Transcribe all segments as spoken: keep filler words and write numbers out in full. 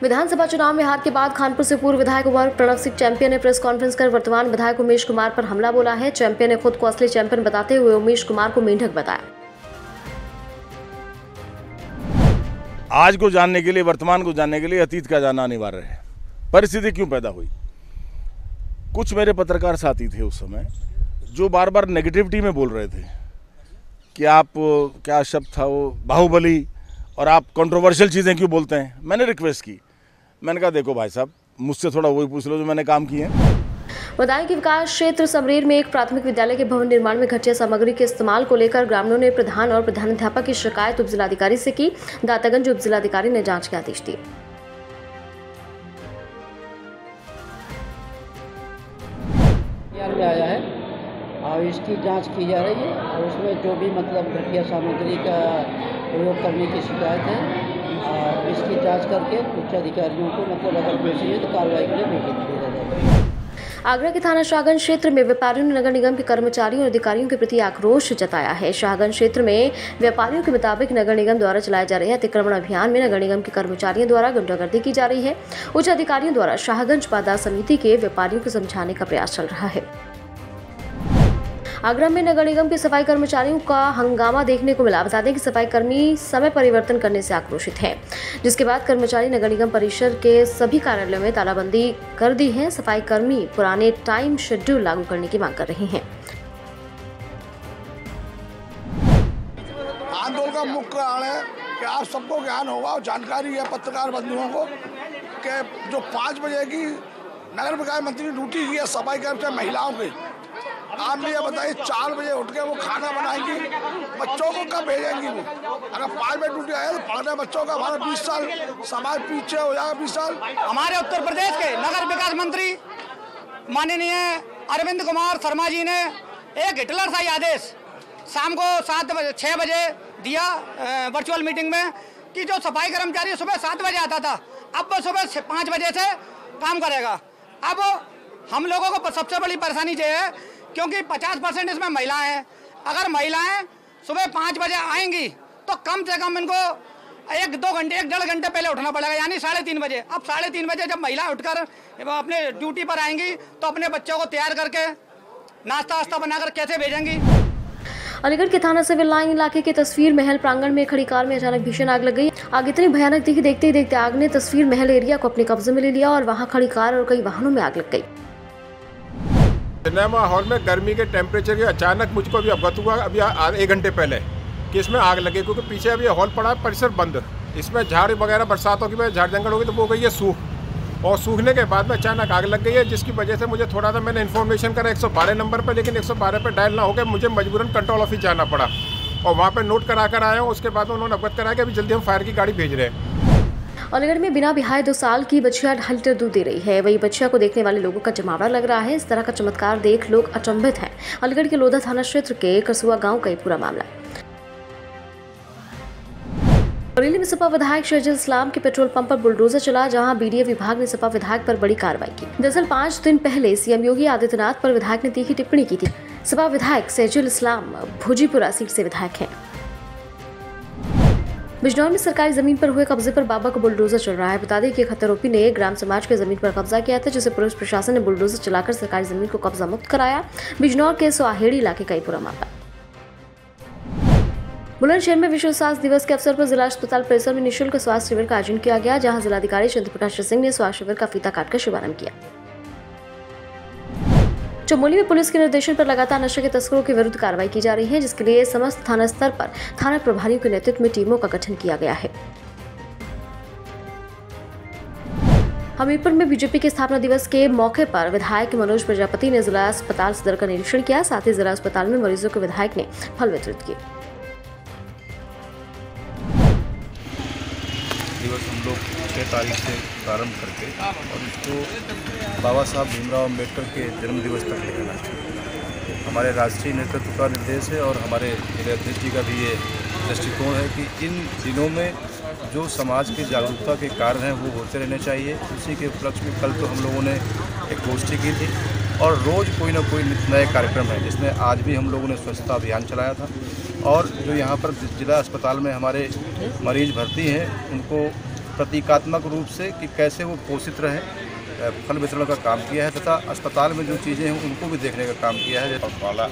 विधानसभा चुनाव में हार के बाद खानपुर से पूर्व विधायक कुंवर प्रणव सिंह चैंपियन ने प्रेस कॉन्फ्रेंस कर वर्तमान विधायक उमेश कुमार पर हमला बोला है। चैंपियन ने खुद को असली चैंपियन बताते हुए उमेश कुमार को मेंढक बताया। आज को जानने के लिए, वर्तमान को जानने के लिए अतीत का जानना अनिवार्य है। परिस्थिति क्यों पैदा हुई? कुछ मेरे पत्रकार साथी थे उस समय जो बार बार नेगेटिविटी में बोल रहे थे कि आप, क्या शब्द था वो, बाहुबली, और आप कंट्रोवर्शियल चीज़ें क्यों बोलते हैं। मैंने रिक्वेस्ट की, मैंने कहा देखो भाई साहब, मुझसे थोड़ा वही पूछ लो जो मैंने काम किए हैं। बताएं कि विकास क्षेत्र समरेर में एक प्राथमिक विद्यालय के भवन निर्माण में घटिया सामग्री के इस्तेमाल को लेकर ग्रामीणों ने प्रधान और प्रधानाध्यापक की शिकायत उप जिलाधिकारी से की। दातागंज उप जिलाधिकारी ने जांच के आदेश दिए। आया है और इसकी जांच की जा रही है और उसमें जो भी मतलब घटिया सामग्री का प्रयोग करने की शिकायत है और इसकी जांच करके उच्च अधिकारियों को मतलब अगर दोषी है तो कार्रवाई के लिए निर्देश दिया जाएगा। आगरा के थाना शाहगंज क्षेत्र में व्यापारियों ने नगर निगम के कर्मचारियों और अधिकारियों के प्रति आक्रोश जताया है। शाहगंज क्षेत्र में व्यापारियों के मुताबिक नगर निगम द्वारा चलाए जा रहे अतिक्रमण अभियान में नगर निगम के कर्मचारियों द्वारा गुंडागर्दी की जा रही है। उच्च अधिकारियों द्वारा शाहगंज बाजार समिति के व्यापारियों को समझाने का प्रयास चल रहा है। आगरा में नगर निगम के सफाई कर्मचारियों का हंगामा देखने को मिला। बता दें कि सफाई कर्मी समय परिवर्तन करने से आक्रोशित हैं, जिसके बाद कर्मचारी नगर निगम परिसर के सभी कार्यालयों में तालाबंदी कर दी है। सफाई कर्मी पुराने टाइम शेड्यूल लागू करने की मांग कर रहे हैं। आंदोलन का मुख्य कारण है कि आप सबको ज्ञान होगा और जानकारी है पत्रकार बंधुओं को कि जो पाँच बजे की नगर विकास मंत्री ने ड्यूटी की है सफाई कर्मचारी महिलाओं की, आप ये बताइए चार बजे उठ के वो खाना बनाएंगी, बच्चों को कब भेजेंगी? वो अगर पाँच बजे ड्यूटी आए तो पढ़ने बच्चों का हमारा बीस साल समाज पीछे हो जाएगा। बीस साल हमारे उत्तर प्रदेश के नगर विकास मंत्री माननीय अरविंद कुमार शर्मा जी ने एक हिटलर सा आदेश शाम को सात बजे छः बजे दिया वर्चुअल मीटिंग में कि जो सफाई कर्मचारी सुबह सात बजे आता था अब वो सुबह पाँच बजे से काम करेगा। अब हम लोगों को सबसे बड़ी परेशानी ये है क्योंकि पचास परसेंट इसमें महिलाएं हैं। अगर महिलाएं सुबह पाँच बजे आएंगी तो कम से कम इनको एक दो घंटे एक डेढ़ घंटे पहले उठना पड़ेगा, यानी साढ़े तीन बजे। अब साढ़े तीन बजे जब महिला उठकर अपने ड्यूटी पर आएंगी तो अपने बच्चों को तैयार करके नाश्ता वास्ता बनाकर कैसे भेजेंगी। अलीगढ़ के थाना सिविल लाइन इलाके के तस्वीर महल प्रांगण में खड़ी कार में अचानक भीषण आग लग गई। आग इतनी भयानक थी कि देखते ही देखते आग ने तस्वीर महल एरिया को अपने कब्जे में ले लिया और वहां खड़ी कार और कई वाहनों में आग लग गई। सिनेमा हॉल में गर्मी के टेम्परेचर के अचानक मुझको अभी अवगत हुआ अभी एक घंटे पहले कि इसमें आग लगी, क्योंकि पीछे अभी हॉल पड़ा है, परिसर बंद। इसमें झाड़ वगैरह बरसातों की वजह झाड़ जंगल होगी तो वो गई है सूख, और सूखने के बाद में अचानक आग लग गई है, जिसकी वजह से मुझे थोड़ा सा मैंने इन्फॉर्मेशन करा एक सौ बारह नंबर पर, लेकिन एक सौ बारह पर डायल ना होकर मुझे मजबूरन कंट्रोल ऑफिस जाना पड़ा और वहाँ पर नोट करा कर आया हूँ। उसके बाद में उन्होंने अवगत कराया कि अभी जल्दी हम फायर की गाड़ी भेज रहे हैं। अलीगढ़ में बिना बिहाए दो साल की बच्चियां ढाई लीटर दूध दे रही है। वही बच्चिया को देखने वाले लोगों का जमावड़ा लग रहा है। इस तरह का चमत्कार देख लोग अचंभित हैं। अलीगढ़ के लोधा थाना क्षेत्र के कसुआ गांव का ये पूरा मामला। बरेली में सपा विधायक शहजाद इस्लाम के पेट्रोल पंप पर बुलडोजर चला, जहां बीडीए विभाग ने सपा विधायक पर बड़ी कार्रवाई की। दरअसल पाँच दिन पहले सीएम योगी आदित्यनाथ पर विधायक ने तीखी टिप्पणी की थी। सपा विधायक शहजाद इस्लाम भुजीपुरा सीट से विधायक हैं। बिजनौर में सरकारी जमीन पर हुए कब्जे पर बाबा को बुलडोजर चल रहा है। बता दें कि खतरोपी ने ग्राम समाज के जमीन पर कब्जा किया था, जिसे पुलिस प्रशासन ने बुलडोजर चलाकर सरकारी जमीन को कब्जा मुक्त कराया। बिजनौर के स्वाहेड़ी इलाके का पूरा मामला। बुलंदशहर में विश्व स्वास्थ्य दिवस के अवसर पर जिला अस्पताल परिसर में निःशुल्क स्वास्थ्य शिविर का आयोजन किया गया, जहां जिलाधिकारी चंद्र प्रकाश सिंह ने स्वास्थ्य शिविर का फीता काटकर शुभारंभ किया। चमोली में पुलिस के निर्देशन पर लगातार नशे के तस्करों के विरुद्ध कार्रवाई की जा रही है, जिसके लिए समस्त थाना स्तर पर थाना प्रभारियों के नेतृत्व में टीमों का गठन किया गया है। हमीरपुर में बीजेपी के स्थापना दिवस के मौके पर विधायक मनोज प्रजापति ने जिला अस्पताल सदर का निरीक्षण किया। साथ ही जिला अस्पताल में मरीजों को विधायक ने फल वितरित किए। दिवस हम लोग छः तारीख से प्रारंभ करके और इसको बाबा साहब भीमराव अम्बेडकर के जन्म दिवस तक ले जाना चाहिए। हमारे राष्ट्रीय नेतृत्व का निर्देश है और हमारे जिला अध्यक्ष जी का भी ये दृष्टिकोण है कि इन दिनों में जो समाज की जागरूकता के कार्य हैं वो होते रहने चाहिए। उसी के उपलक्ष्य में कल तो हम लोगों ने एक गोष्ठी की थी और रोज़ कोई ना कोई नए कार्यक्रम है, जिसमें आज भी हम लोगों ने स्वच्छता अभियान चलाया था। और जो यहाँ पर जिला अस्पताल में हमारे मरीज भर्ती हैं उनको प्रतीकात्मक रूप से कि कैसे वो पोषित रहे, फल वितरण का काम किया है तथा अस्पताल में जो चीज़ें हैं उनको भी देखने का काम किया है। पखवाड़ा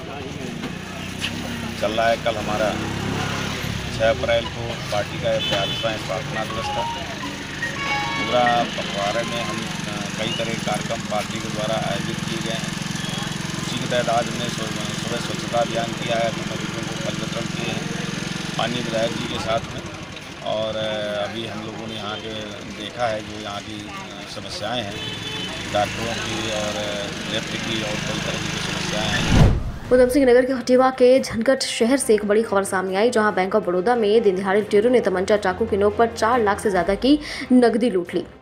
चल रहा है। कल हमारा छः अप्रैल को पार्टी का बयालीसवां स्थापना दिवस था। पूरा पखवाड़े में हम कई तरह के कार्यक्रम पार्टी के द्वारा आयोजित किए गए हैं। उसी के तहत आज हमने सुबह स्वच्छता अभियान किया है, अपने मरीजों को फल वितरण किए हैं माननीय विधायक जी के साथ में। और अभी हम लोगों ने यहाँ के देखा है जो यहाँ की समस्याएं हैं डॉक्टरों की और लेफ्ट की और कई तरह की समस्याएं हैं। उधम सिंह नगर के खटीवा के झनकट शहर से एक बड़ी खबर सामने आई, जहां बैंक ऑफ बड़ौदा में दिन दिहाड़े लुटेरों ने तमंचा चाकू की नोक पर चार लाख से ज्यादा की नकदी लूट ली।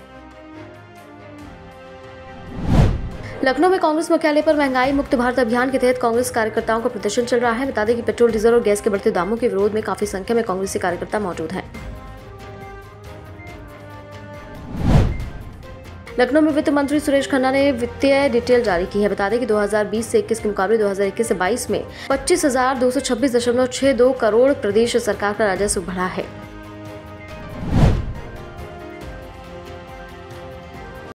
लखनऊ में कांग्रेस मुख्यालय पर महंगाई मुक्त भारत अभियान के तहत कांग्रेस कार्यकर्ताओं का प्रदर्शन चल रहा है। बता दें कि पेट्रोल, डीजल और गैस के बढ़ते दामों के विरोध में काफी संख्या में कांग्रेसी कार्यकर्ता मौजूद हैं। लखनऊ में वित्त मंत्री सुरेश खन्ना ने वित्तीय डिटेल जारी की है। बता दें कि दो हज़ार बीस से इक्कीस के मुकाबले दो हज़ार इक्कीस से बाईस में पच्चीस हजार दो सौ छब्बीस दशमलव छह दो करोड़ प्रदेश सरकार का राजस्व बढ़ा है।